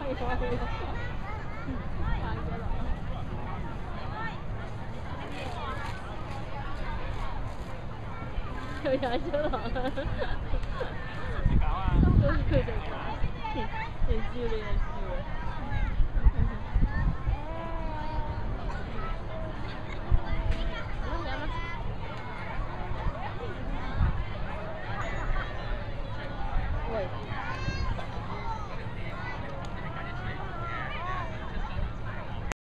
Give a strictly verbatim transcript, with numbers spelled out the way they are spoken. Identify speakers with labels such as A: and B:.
A: 有牙修了。
B: 搞啊！
A: 都是这个，也是的，也是。喂。